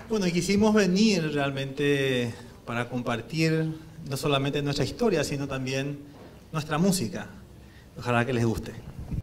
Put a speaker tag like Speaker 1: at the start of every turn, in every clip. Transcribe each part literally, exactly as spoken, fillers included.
Speaker 1: Bueno, y quisimos venir realmente para compartir no solamente nuestra historia, sino también nuestra música. Ojalá que les guste.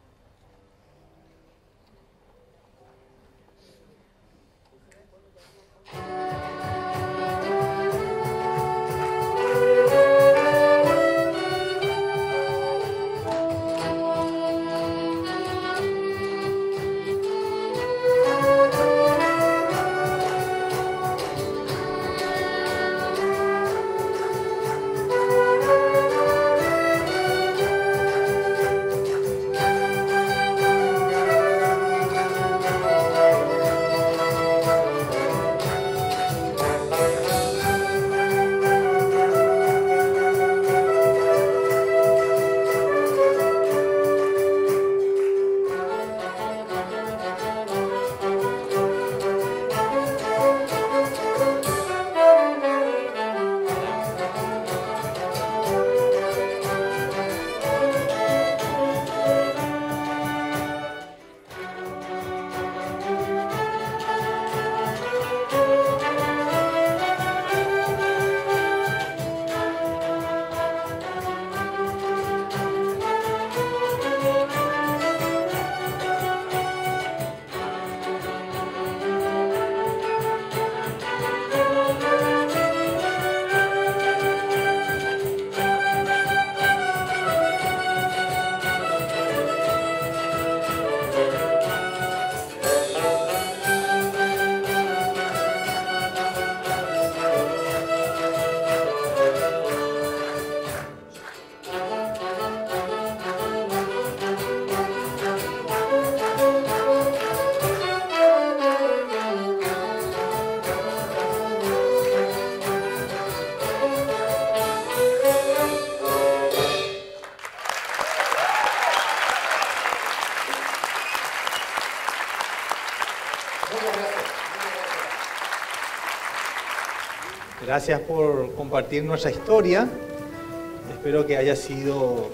Speaker 1: Gracias por compartir nuestra historia. Espero que haya sido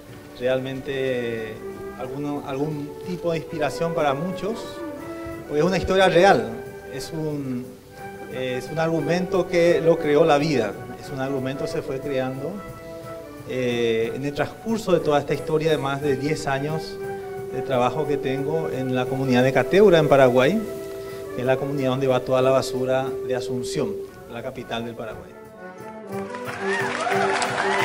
Speaker 1: realmente alguno, algún tipo de inspiración para muchos. Porque es una historia real, es un, es un argumento que lo creó la vida. Es un argumento que se fue creando eh, en el transcurso de toda esta historia de más de diez años de trabajo que tengo en la comunidad de Cateura, en Paraguay, que es la comunidad donde va toda la basura de Asunción, la capital del Paraguay.